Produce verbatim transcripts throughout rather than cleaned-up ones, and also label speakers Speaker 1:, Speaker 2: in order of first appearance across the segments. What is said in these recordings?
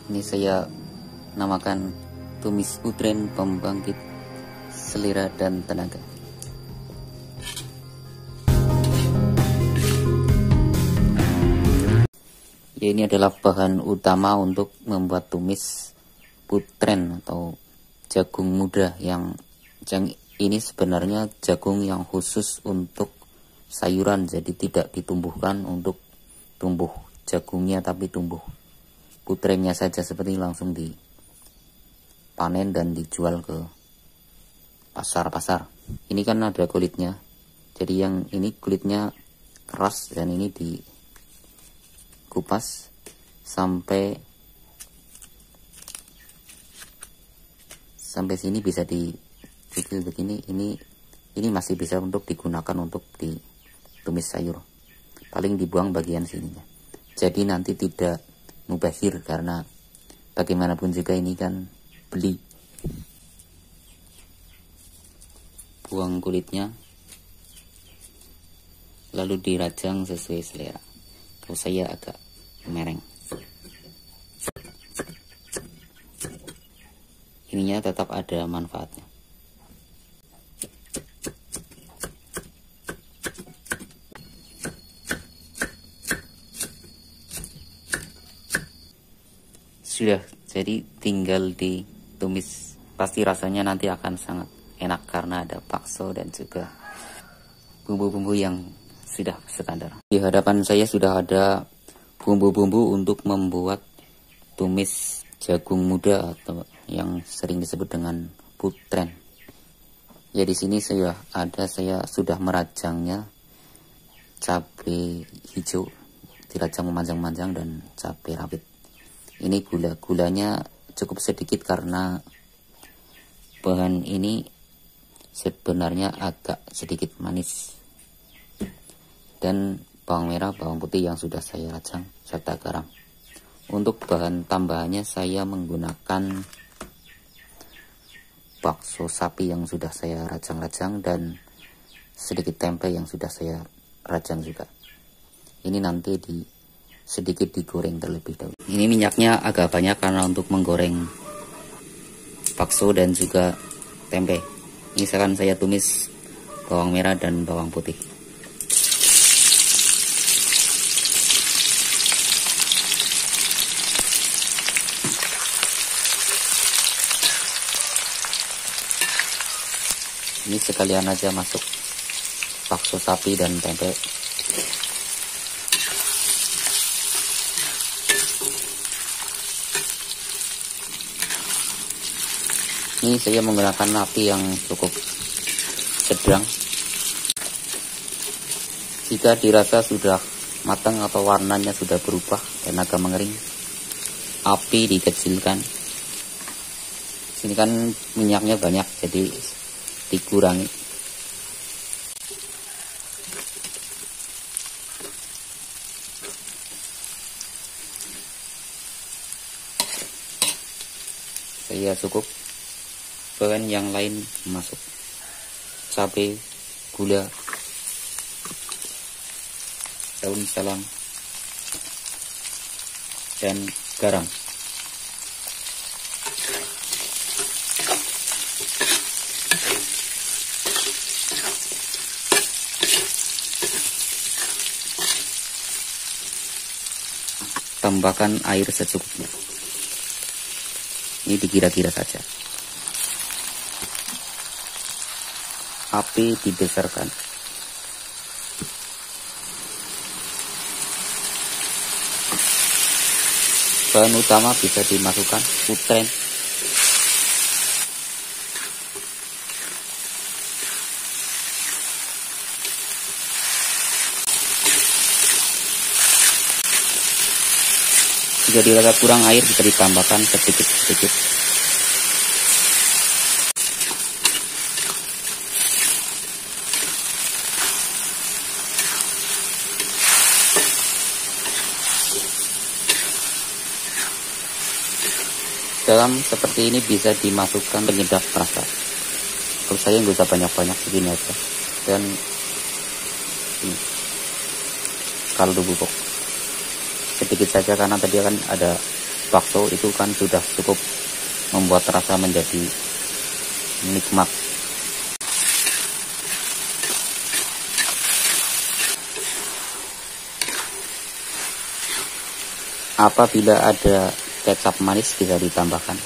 Speaker 1: Ini saya namakan tumis putrén pembangkit selera dan tenaga. Ya, ini adalah bahan utama untuk membuat tumis putrén atau jagung muda, yang yang ini sebenarnya jagung yang khusus untuk sayuran, jadi tidak ditumbuhkan untuk tumbuh jagungnya, tapi tumbuh putrénnya saja, seperti langsung dipanen dan dijual ke pasar-pasar. Ini kan ada kulitnya, jadi yang ini kulitnya keras dan ini dikupas sampai sampai sini, bisa dicukil begini. Ini ini masih bisa untuk digunakan untuk ditumis sayur, paling dibuang bagian sininya, jadi nanti tidak mubazir, karena bagaimanapun juga ini kan beli. Buang kulitnya, lalu dirajang sesuai selera. Kalau saya agak mereng, ininya tetap ada manfaatnya. Sudah, jadi tinggal ditumis. Pasti rasanya nanti akan sangat enak karena ada bakso dan juga bumbu-bumbu yang sudah standar. Di hadapan saya sudah ada bumbu-bumbu untuk membuat tumis jagung muda atau yang sering disebut dengan putrén. Ya, di sini saya ada, saya sudah merajangnya. Cabai hijau dirajang memanjang-manjang dan cabai rawit. Ini gula, gulanya cukup sedikit karena bahan ini sebenarnya agak sedikit manis. Dan bawang merah, bawang putih yang sudah saya rajang, serta garam. Untuk bahan tambahannya saya menggunakan bakso sapi yang sudah saya rajang-rajang dan sedikit tempe yang sudah saya rajang juga. Ini nanti di sedikit digoreng terlebih dahulu. Ini minyaknya agak banyak karena untuk menggoreng bakso dan juga tempe. Ini sekarang saya tumis bawang merah dan bawang putih. Ini sekalian aja masuk bakso sapi dan tempe. Ini saya menggunakan api yang cukup sedang. Jika dirasa sudah matang atau warnanya sudah berubah dan agak mengering, api dikecilkan. Sini kan minyaknya banyak, jadi dikurangi. Saya cukup. Bahan yang lain masuk, cabai, gula, daun salam, dan garam. Tambahkan air secukupnya. Ini dikira-kira saja. Api dibesarkan. Bahan utama bisa dimasukkan putrén, jika dirasa kurang air bisa ditambahkan sedikit-sedikit. Dalam seperti ini bisa dimasukkan penyedap rasa. Kalau saya nggak usah banyak-banyak, segini aja. Dan ini kaldu bubuk sedikit saja karena tadi kan ada bakso itu kan sudah cukup membuat rasa menjadi nikmat. Apabila ada kecap manis bisa ditambahkan.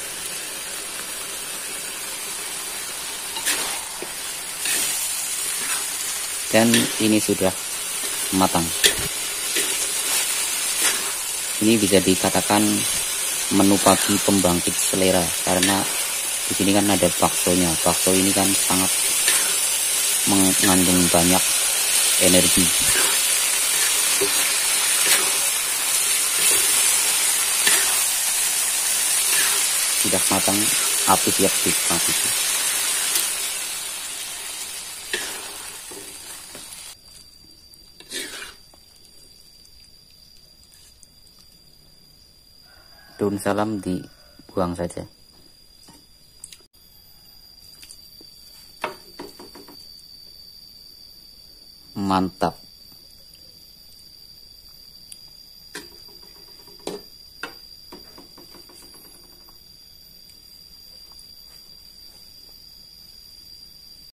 Speaker 1: Dan ini sudah matang. Ini bisa dikatakan menu pagi pembangkit selera, karena di sini kan ada baksonya. Bakso ini kan sangat mengandung banyak energi. Sudah matang, api siap dikonsumsi. Daun salam dibuang saja. Mantap.